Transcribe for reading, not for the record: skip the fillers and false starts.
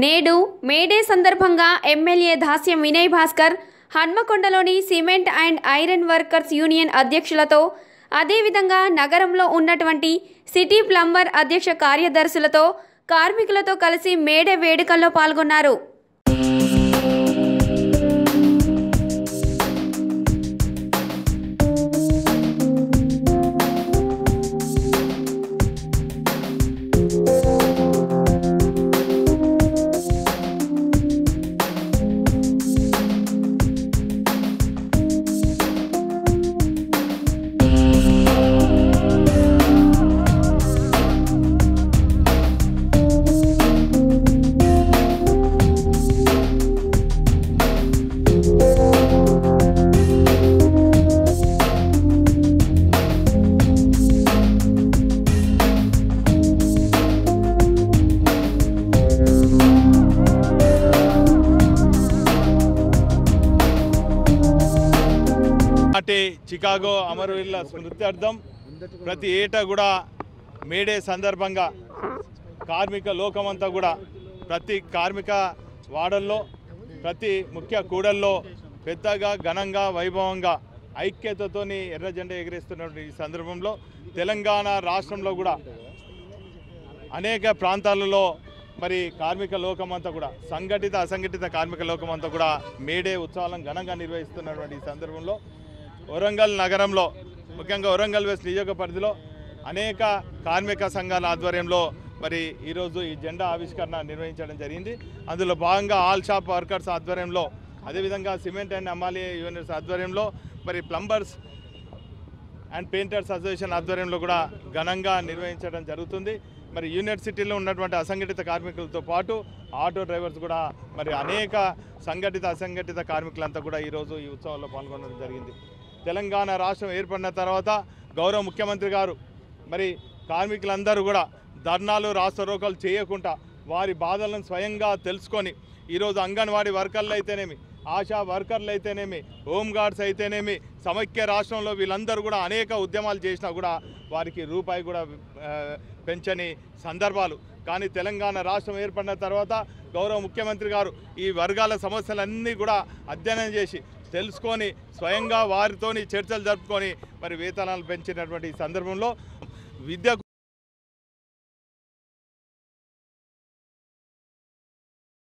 నేడు మేడే సందర్భంగా ఎమ్మెల్యే దాస్యం వినయ్ భాస్కర్ హన్మకొండలోని cement and iron workers union అధ్యక్షులతో అదేవిధంగా నగరంలో ఉన్నటువంటి సిటీ ప్లంబర్ అధ్యక్ష కార్యదర్శులతో కార్మికులతో కలిసి మేడే వేడుకల్లో పాల్గొన్నారు. చికాగో అమరవీరుల స్మృత్యార్థం ప్రతి ఏటా కూడా మేడే సందర్భంగా కార్మిక లోకమంతా కూడా ప్రతి కార్మిక వాడల్లో ప్రతి ముఖ్య కూడల్లో పెద్దగా ఘనంగా వైభవంగా ఐక్యతతోని ఎర్ర జెండా ఎగిరేస్తున్న ఈ సందర్భంలో తెలంగాణ రాష్ట్రంలో కూడా అనేక ప్రాంతాలలో మరి కార్మిక లోకమంతా కూడా సంఘటిత అసంఘటిత కార్మిక లోకమంతా కూడా మేడే ఉత్సవాలను ఘనంగా నిర్వహిస్తున్నటువంటి ఈ సందర్భంలో వరంగల్ నగరంలో ముఖ్యంగా వరంగల్ వెస్ట్ నియోజక పరిధిలో అనేక కార్మిక సంఘాల ఆధ్వర్యంలో మరి ఈరోజు ఈ జెండా ఆవిష్కరణ నిర్వహించడం జరిగింది. అందులో భాగంగా ఆల్ షాప్ వర్కర్స్ ఆధ్వర్యంలో అదేవిధంగా సిమెంట్ అండ్ అమాలి యూనిట్స్ ఆధ్వర్యంలో మరి ప్లంబర్స్ అండ్ పెయింటర్స్ అసోసియేషన్ ఆధ్వర్యంలో కూడా ఘనంగా నిర్వహించడం జరుగుతుంది. మరి యూనివర్సిటీలో ఉన్నటువంటి అసంఘటిత కార్మికులతో పాటు ఆటో డ్రైవర్స్ కూడా మరి అనేక సంఘటిత అసంఘటిత కార్మికులంతా కూడా ఈరోజు ఈ ఉత్సవాల్లో పాల్గొనడం జరిగింది. తెలంగాణ రాష్ట్రం ఏర్పడిన తర్వాత గౌరవ ముఖ్యమంత్రి గారు మరి కార్మికులందరూ కూడా ధర్నాలు రాస్తారోకోలు చేయకుండా వారి బాధలను స్వయంగా తెలుసుకొని ఈరోజు అంగన్వాడీ వర్కర్లు అయితేనేమి, ఆశా వర్కర్లు అయితేనేమి, హోంగార్డ్స్ అయితేనేమి సమైక్య రాష్ట్రంలో వీళ్ళందరూ కూడా అనేక ఉద్యమాలు చేసినా కూడా వారికి రూపాయి కూడా పెంచని సందర్భాలు. కానీ తెలంగాణ రాష్ట్రం ఏర్పడిన తర్వాత గౌరవ ముఖ్యమంత్రి గారు ఈ వర్గాల సమస్యలన్నీ కూడా అధ్యయనం చేసి తెలుసుకొని స్వయంగా వారితోని చర్చలు జరుపుకొని మరి వేతనాలు పెంచినటువంటి ఈ సందర్భంలో విద్య